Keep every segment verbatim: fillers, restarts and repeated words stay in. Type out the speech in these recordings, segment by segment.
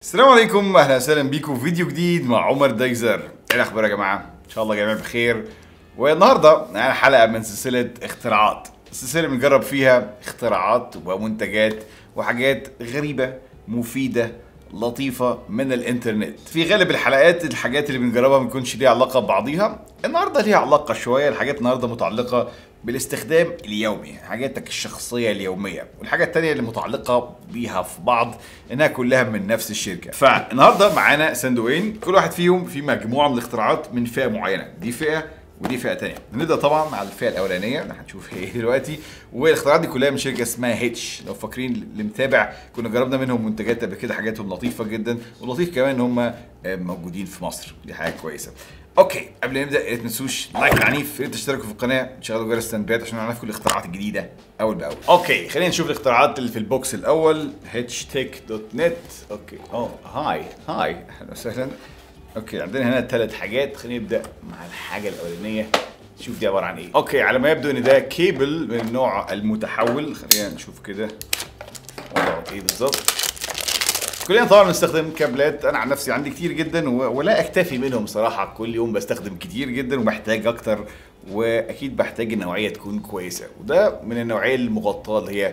السلام عليكم، اهلا وسهلا بيكم في فيديو جديد مع عمر دايزر. ايه الاخبار يا جماعه؟ ان شاء الله جميعا بخير. والنهارده معانا حلقه من سلسله اختراعات، السلسله بنجرب فيها اختراعات ومنتجات وحاجات غريبه مفيده لطيفه من الانترنت. في غالب الحلقات الحاجات اللي بنجربها ما بتكونش ليها علاقه ببعضيها، النهارده ليها علاقه شويه. الحاجات النهارده متعلقه بالاستخدام اليومي، حاجاتك الشخصيه اليوميه، والحاجه التانيه اللي متعلقه بيها في بعض انها كلها من نفس الشركه. فالنهارده معانا صندوقين، كل واحد فيهم في مجموعه من الاختراعات من فئه معينه، دي فئه ودي فئه تانية. نبدا طبعا مع الفئه الاولانيه اللي هنشوف هي ايه دلوقتي، والاختراعات دي كلها من شركه اسمها هيتش. لو فاكرين اللي متابع كنا جربنا منهم منتجات قبل كده، حاجاتهم لطيفه جدا، ولطيف كمان ان هم موجودين في مصر، دي حاجه كويسه. اوكي، قبل ما نبدا يا ريت ما تنسوش لايك العنيف، يا ريت تشتركوا في القناه، تشغلوا جرس التنبيهات عشان نعرف كل الاختراعات الجديده اول باول. اوكي، خلينا نشوف الاختراعات اللي في البوكس الاول. هيتش تك دوت نت. اوكي، اوه هاي هاي اهلا وسهلا. اوكي، عندنا هنا ثلاث حاجات. خلينا نبدا مع الحاجه الاولانيه، نشوف دي عباره عن ايه. اوكي، على ما يبدو ان ده كيبل من النوع المتحول. خلينا نشوف كده وضعه ايه بالظبط. كلنا طبعا بنستخدم كابلات، انا عن نفسي عندي كتير جدا ولا اكتفي منهم صراحه، كل يوم بستخدم كتير جدا وبحتاج اكتر، واكيد بحتاج النوعيه تكون كويسه، وده من النوعيه المغطاه اللي هي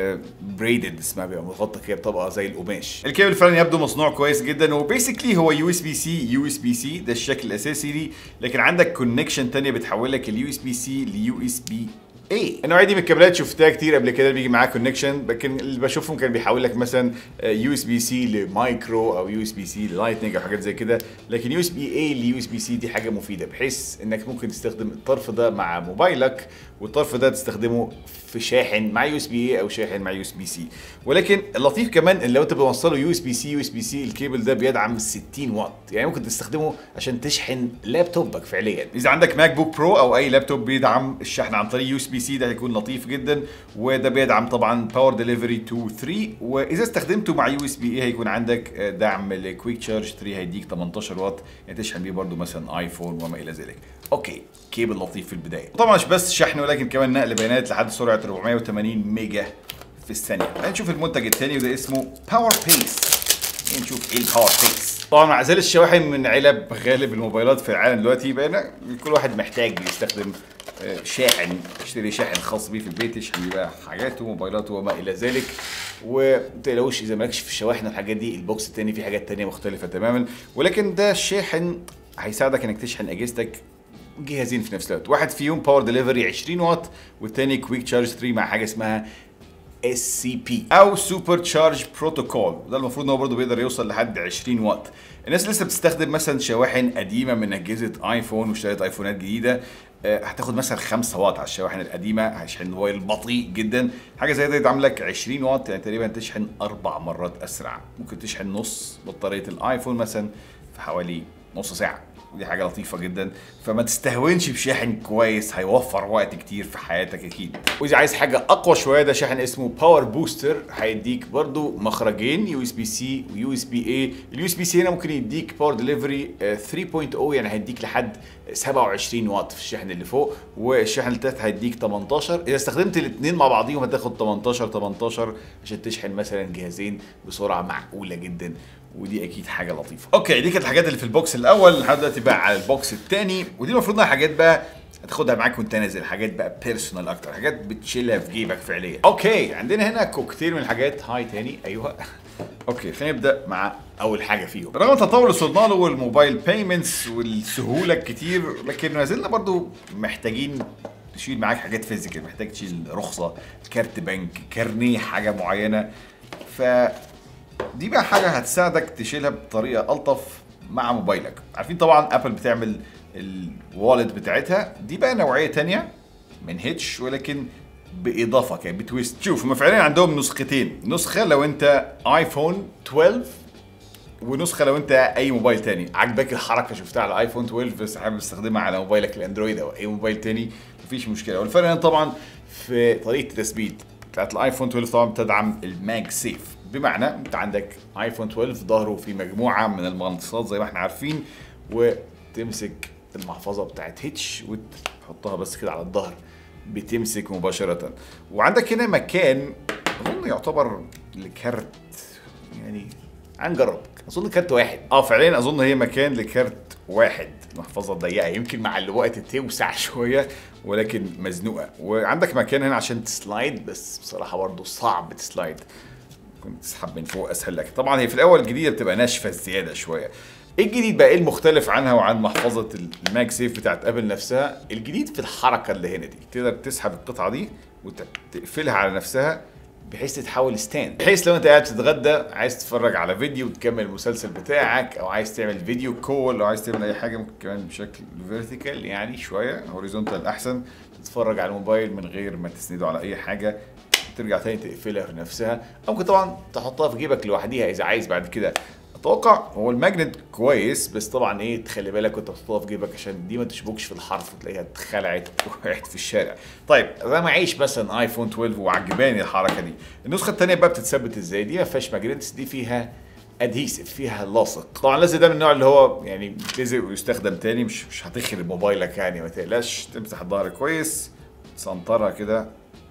بريدد، اسمها بيبقى مغطى كده بطبقه زي القماش. الكيبل فعلا يبدو مصنوع كويس جدا، وبيسكلي هو يو اس بي سي. يو اس بي سي ده الشكل الاساسي ليه، لكن عندك كونكشن ثانيه بتحول لك اليو اس بي سي ليو اس بي ايه. النوعيه دي من الكابلات شفتها كتير قبل كده، بيجي معاه كونكشن، لكن اللي بشوفهم كان بيحول لك مثلا يو اس بي سي لمايكرو او يو اس بي سي للايتنج او حاجات زي كده، لكن يو اس بي اي ليو اس بي سي دي حاجه مفيده، بحيث انك ممكن تستخدم الطرف ده مع موبايلك، والطرف ده تستخدمه في شاحن مع يو اس بي اي او شاحن مع يو اس بي سي. ولكن اللطيف كمان ان لو انت بتوصله يو اس بي سي يو اس بي سي الكيبل ده بيدعم ستين واط، يعني ممكن تستخدمه عشان تشحن لابتوبك فعليا. اذا عندك ماك بوك برو او اي لابتوب بيدعم الشحن عن طريق يو اس بي سي ده هيكون لطيف جدا، وده بيدعم طبعا باور ديليفري اتنين ثلاثة، واذا استخدمته مع يو اس بي اي هيكون عندك دعم لكويك تشارج ثلاثة، هيديك تمنتاشر واط، يعني تشحن بيه برده مثلا ايفون وما الى ذلك. اوكي، كيبل لطيف في البدايه. طبعا مش بس شحن ولكن كمان نقل بيانات لحد سرعه اربعمية وتمانين ميجا في الثانيه. نشوف المنتج الثاني وده اسمه باور بيس. نشوف ايه الباور بيس. طبعا مع زال الشواحن من علب غالب الموبايلات في العالم دلوقتي، بقينا كل واحد محتاج يستخدم شاحن، يشتري شاحن خاص بيه في البيت يشحن بيه حاجاته موبايلاته وما الى ذلك. ومتقلقوش اذا مالكش في الشواحن والحاجات دي، البوكس الثاني فيه حاجات ثانيه مختلفه تماما، ولكن ده الشاحن هيساعدك انك تشحن اجهزتك جهازين في نفس الوقت. واحد فيهم باور ديليفري عشرين واط، والثاني كويك تشارج ثلاثة مع حاجه اسمها اس سي بي او سوبر تشارج بروتوكول، وده المفروض ان هو برضه بيقدر يوصل لحد عشرين واط. الناس اللي لسه بتستخدم مثلا شواحن قديمه من اجهزه ايفون واشتريت ايفونات جديده، هتاخد مثلا خمسة واط على الشواحن القديمه، هيشحن الموبايل بطيء جدا. حاجه زي ده يدعم لك عشرين واط، يعني تقريبا تشحن اربع مرات اسرع، ممكن تشحن نص بطاريه الايفون مثلا في حوالي نص ساعه، ودي حاجه لطيفه جدا. فما تستهونش بشاحن كويس، هيوفر وقت كتير في حياتك اكيد. واذا عايز حاجه اقوى شويه، ده شاحن اسمه باور بوستر، هيديك برضو مخرجين يو اس بي سي ويو اس بي اي. اليو اس بي سي هنا ممكن يديك باور ديليفري ثلاثة نقطة صفر، يعني هيديك لحد سبعة وعشرين واط في الشاحن اللي فوق، والشاحن اللي تحت هيديك تمنتاشر. اذا استخدمت الاثنين مع بعضيهم هتاخد تمنتاشر تمنتاشر عشان تشحن مثلا جهازين بسرعه معقوله جدا، ودي اكيد حاجه لطيفه. اوكي، دي كانت الحاجات اللي في البوكس الاول. لحد دلوقتي بقى على البوكس الثاني، ودي المفروض انها حاجات بقى هتاخدها معاك وانت نازل، حاجات بقى بيرسونال اكتر، حاجات بتشيلها في جيبك فعليا. اوكي، عندنا هنا كوكتيل من الحاجات. هاي تاني، ايوه. اوكي، خلينا نبدا مع اول حاجه فيهم. رغم التطور اللي وصلنا له والموبايل بايمنتس والسهوله الكتير، لكن ما زلنا برضو محتاجين تشيل معاك حاجات فيزيكال، محتاج تشيل رخصه، كارت بنك، كارنيه حاجه معينه. ف دي بقى حاجه هتساعدك تشيلها بطريقه الطف مع موبايلك. عارفين طبعا ابل بتعمل الوالت بتاعتها، دي بقى نوعيه تانية من هيتش ولكن باضافه كده بتويست. شوف، هم فعليا عندهم نسختين، نسخه لو انت ايفون اتناشر ونسخه لو انت اي موبايل تاني. عجبك الحركه شفتها على ايفون اتناشر بس حابب تستخدمها على موبايلك الاندرويد او اي موبايل تاني، مفيش مشكله. والفرق هنا طبعا في طريقه التثبيت بتاعت الايفون اتناشر، طبعا بتدعم الماج سيف، بمعنى انت عندك ايفون اتناشر ظهره في مجموعه من المغناطيسات زي ما احنا عارفين، وتمسك المحفظه بتاعت هيتش وتحطها بس كده على الظهر بتمسك مباشره. وعندك هنا مكان اظن يعتبر لكارت، يعني هنجرب اظن كارت واحد. اه فعليا اظن هي مكان لكارت واحد. محفظه ضيقه يمكن مع الوقت توسع شويه ولكن مزنوقه. وعندك مكان هنا عشان تسلايد بس بصراحه برضه صعب تسلايد. كنت تسحب من فوق اسهل لك. طبعا هي في الاول الجديده بتبقى ناشفه زياده شويه. ايه الجديد بقى؟ ايه المختلف عنها وعن محفظه الماج سيف بتاعت ابل نفسها؟ الجديد في الحركه اللي هنا دي، تقدر تسحب القطعه دي وتقفلها على نفسها بحيث تتحول ستاند، بحيث لو انت قاعد تتغدى عايز تتفرج على فيديو وتكمل المسلسل بتاعك، او عايز تعمل فيديو كول، او عايز تعمل اي حاجه ممكن كمان بشكل فيرتيكال يعني شويه، هوريزونتال احسن، تتفرج على الموبايل من غير ما تسنده على اي حاجه، ترجع تاني تقفلها في نفسها. او ممكن طبعا تحطها في جيبك لوحديها اذا عايز بعد كده. اتوقع هو الماجنت كويس، بس طبعا ايه تخلي بالك وانت بتحطها في جيبك عشان دي ما تشبكش في الحرف وتلاقيها اتخلعت وقعت في الشارع. طيب انا معيش مثلا ايفون اتناشر وعجباني الحركه دي. النسخه الثانيه بقى بتتثبت ازاي؟ دي ما فيهاش ماجنتس، دي فيها ادهيسيف، فيها لاصق. طبعا اللزق ده من النوع اللي هو يعني بيلزق ويستخدم تاني، مش مش هتخرب موبايلك يعني، ما تقلقش. تمسح الظهر كويس، تسنطرها كده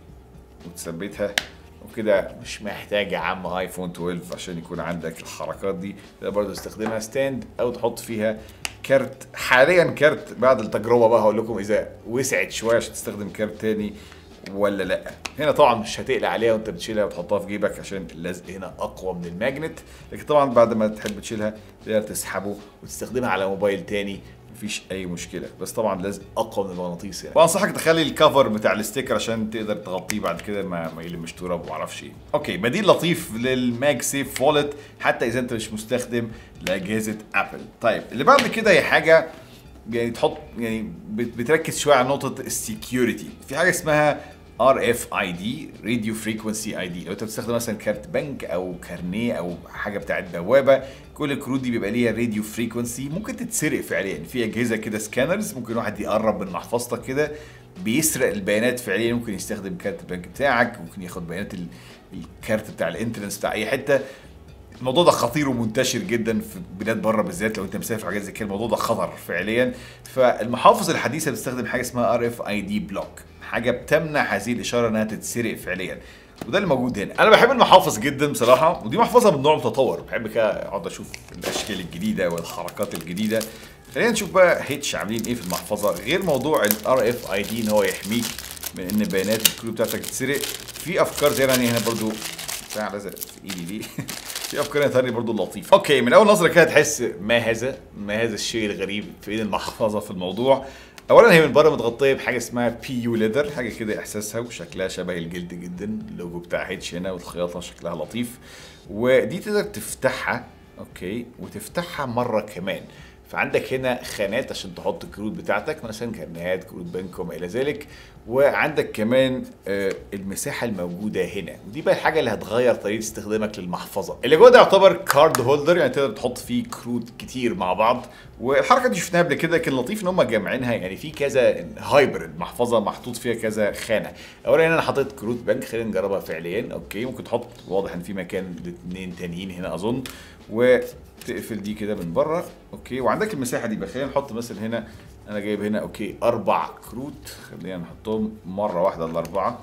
وتثبتها وكده. مش محتاج يا عم ايفون اتناشر عشان يكون عندك الحركات دي. تقدر برضه تستخدمها ستاند او تحط فيها كارت. حاليا كارت، بعد التجربه بقى هقول لكم اذا وسعت شويه عشان تستخدم كارت تاني ولا لا. هنا طبعا مش هتقلق عليها وانت بتشيلها وتحطها في جيبك عشان اللزق هنا اقوى من الماجنت، لكن طبعا بعد ما تحب تشيلها تقدر تسحبه وتستخدمها على موبايل تاني، مفيش اي مشكله. بس طبعا لازم اقوى من المغناطيس يعني. وانصحك تخلي الكفر بتاع الستيكر عشان تقدر تغطيه بعد كده ما, ما يلمش تراب ومعرفش ايه. اوكي، بديل لطيف للماج سيف والت حتى اذا انت مش مستخدم لاجهزه ابل. طيب اللي بعد كده هي حاجه يعني تحط يعني بتركز شويه على نقطه السكيورتي. في حاجه اسمها ار اف اي دي، راديو فريكونسي اي دي. لو انت بتستخدم مثلا كارت بنك او كارنيه او حاجه بتاعت بوابه، كل الكروت دي بيبقى ليها راديو فريكونسي ممكن تتسرق فعليا. في اجهزه كده سكانرز ممكن واحد يقرب من محفظتك كده بيسرق البيانات فعليا. ممكن يستخدم كارت البنك بتاعك، ممكن ياخد بيانات الكارت بتاع الانترنت بتاع اي حته. الموضوع ده خطير ومنتشر جدا في بلاد بره، بالذات لو انت مسافر حاجات زي كده الموضوع ده خطر فعليا. فالمحافظ الحديثه بتستخدم حاجه اسمها ار اف اي دي بلوك، حاجه بتمنع هذه الاشاره انها تتسرق فعليا. وده اللي موجود هنا. انا بحب المحافظ جدا بصراحه، ودي محفظه من نوع متطور. بحب كده اقعد اشوف الاشكال الجديده والحركات الجديده. خلينا نشوف بقى هيتش عاملين ايه في المحفظه، غير موضوع الار اف اي دي ان هو يحميك من ان بيانات الكروت بتاعتك تتسرق. في افكار زي يعني هنا برضو بتاع لازق في ايدي دي في افكار ثانيه برضو لطيفه. اوكي، من اول نظره كده تحس ما هذا ما هذا الشيء الغريب في ايد المحفظه في الموضوع. اولا هي من بره متغطيه بحاجه اسمها بي يو ليذر، حاجه كده احساسها وشكلها شبه الجلد جدا. اللوجو بتاع هيتش هنا والخياطه شكلها لطيف. ودي تقدر تفتحها اوكي وتفتحها مره كمان. فعندك هنا خانات عشان تحط الكروت بتاعتك، مثلا كارنيهات، كروت بنك وما الى ذلك. وعندك كمان آه المساحه الموجوده هنا، ودي بقى الحاجه اللي هتغير طريقه استخدامك للمحفظه. اللي جوه ده يعتبر كارد هولدر، يعني تقدر تحط فيه كروت كتير مع بعض. والحركه دي شفناها قبل كده، كان لطيف ان هم جامعينها، يعني في كذا هايبرد محفظه محطوط فيها كذا خانه. اولا هنا انا حطيت كروت بنك، خلينا نجربها فعليا. اوكي، ممكن تحط، واضح ان في مكان لاثنين تانيين هنا اظن، وتقفل دي كده من بره. اوكي، وعندك المساحه دي بقى. خلينا نحط مثلا هنا، انا جايب هنا اوكي اربع كروت، خلينا نحطهم مره واحده الاربعه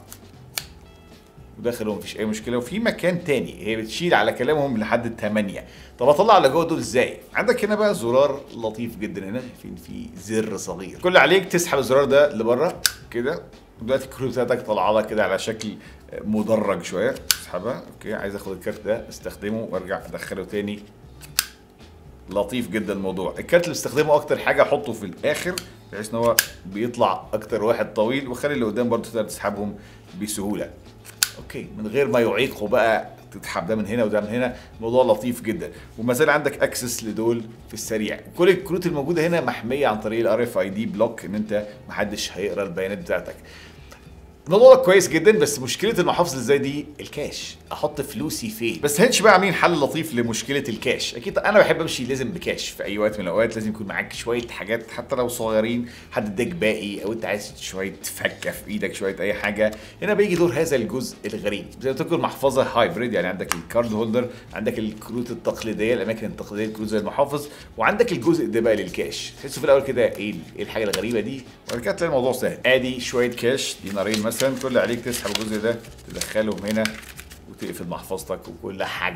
وداخلهم مفيش اي مشكله. وفي مكان تاني هي بتشيل على كلامهم لحد الثمانيه. طب اطلع اللي جوه دول ازاي؟ عندك هنا بقى زرار لطيف جدا هنا، فين في زر صغير، كل اللي عليك تسحب الزرار ده لبره كده. ودلوقتي الكروت بتاعتك طالعه لك كده على شكل مدرج شويه. تسحبها اوكي، عايز اخد الكارت ده استخدمه وارجع ادخله تاني. لطيف جدا الموضوع. الكارت اللي بستخدمه اكتر حاجه احطه في الاخر بحيث ان هو بيطلع اكتر واحد طويل، وخلي اللي قدام برضه تقدر تسحبهم بسهوله. اوكي، من غير ما يعيقوا بقى تسحب ده من هنا وده من هنا. الموضوع لطيف جدا، وما زال عندك اكسس لدول في السريع. وكل الكروت الموجوده هنا محميه عن طريق الار اف اي دي بلوك، ان انت محدش هيقرا البيانات بتاعتك. الموضوع ده كويس جدا، بس مشكله المحافظ اللي زي دي الكاش. احط فلوسي فين؟ بس هيتش بقى عاملين حل لطيف لمشكله الكاش. اكيد انا بحب امشي لازم بكاش في اي وقت من الاوقات. لازم يكون معاك شويه حاجات حتى لو صغيرين، حد اداك باقي او انت عايز شويه فكه في ايدك، شويه اي حاجه. هنا بيجي دور هذا الجزء الغريب. زي ما تقول محفظه هايبريد، يعني عندك الكارد هولدر، عندك الكروت التقليديه، الاماكن التقليديه الكروت زي المحافظ، وعندك الجزء ده بقى للكاش. تحسوا في الاول كده ايه ايه الحاجه الغريبه دي، وبعد كده تلاقي الموضوع سهل. ادي شويه كاش دينارين مثلا، كل اللي عليك تسحب الجزء ده تدخلهم هنا وتقفل محفظتك وكل حاجه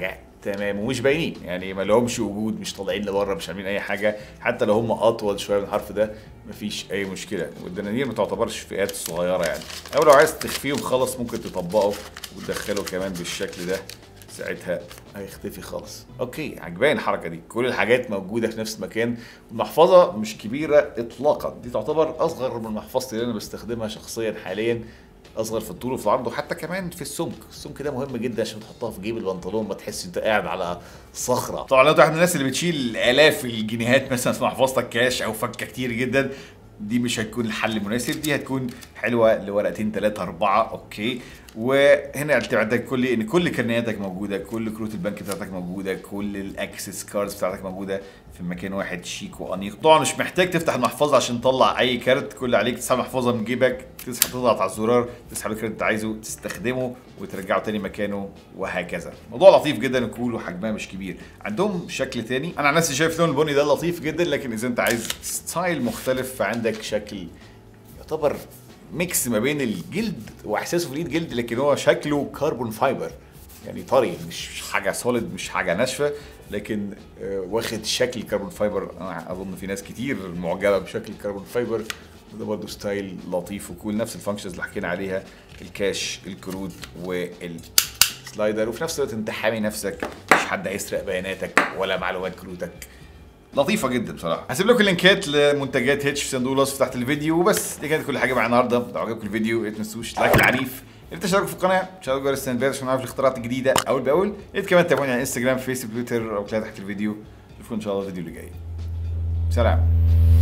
تمام ومش باينين، يعني ما لهمش وجود، مش طالعين لبره، مش عاملين اي حاجه. حتى لو هم اطول شويه من الحرف ده مفيش اي مشكله. والدنانير ما تعتبرش فئات صغيره يعني، او لو عايز تخفيهم خالص ممكن تطبقه وتدخله كمان بالشكل ده، ساعتها هيختفي خالص. اوكي، عجباني الحركه دي. كل الحاجات موجوده في نفس المكان. المحفظه مش كبيره اطلاقا، دي تعتبر اصغر من محفظتي اللي انا بستخدمها شخصيا حاليا، اصغر في الطول وفي العرض وحتى كمان في السمك. السمك ده مهم جدا عشان تحطها في جيب البنطلون ما تحس انت قاعد على صخره. طبعا لو انت واحد من الناس اللي بتشيل الاف الجنيهات مثلا في محفظتك كاش او فكه كتير جدا، دي مش هتكون الحل المناسب. دي هتكون حلوه لورقتين ثلاثه اربعه. اوكي، وهنا انت عندك كل ان كل كرنياتك موجوده، كل كروت البنك بتاعتك موجوده، كل الاكسس كاردز بتاعتك موجوده في مكان واحد شيك وانيق. طبعا مش محتاج تفتح المحفظه عشان تطلع اي كارت، كل اللي عليك تسحب المحفظه من جيبك، تسحب تضغط على الزرار، تسحب الكارت اللي انت عايزه، تستخدمه وترجعه تاني مكانه وهكذا. موضوع لطيف جدا وكول وحجمها مش كبير. عندهم شكل تاني، انا عن نفسي شايف اللون البني ده لطيف جدا، لكن اذا انت عايز ستايل مختلف فعندك شكل يعتبر ميكس ما بين الجلد واحساسه في الايد جلد، لكن هو شكله كربون فايبر، يعني طري، مش حاجه سوليد، مش حاجه ناشفه، لكن آه واخد شكل كربون فايبر. انا اظن في ناس كتير معجبه بشكل الكربون فايبر، وده برضه ستايل لطيف وكول. نفس الفانكشنز اللي حكينا عليها، الكاش، الكروت، والسلايدر، وفي نفس الوقت انت حامي نفسك، مش حد هيسرق بياناتك ولا معلومات كروتك. لطيفه جدا بصراحه. هسيب لكم اللينكات لمنتجات هيتش في صندوق الوصف تحت الفيديو. وبس دي كانت كل حاجه معايا النهارده. لو عجبكم الفيديو ما تنسوش لايك العنيف، يا ريت تشتركوا في القناه، تشغلوا جرس التنبيهات عشان نعرف الاختراعات الجديده اول باول. يا ريت كمان تتابعوني على انستجرام، فيسبوك، تويتر، او كده تحت الفيديو. اشوفكم ان شاء الله الفيديو اللي جاي. سلام.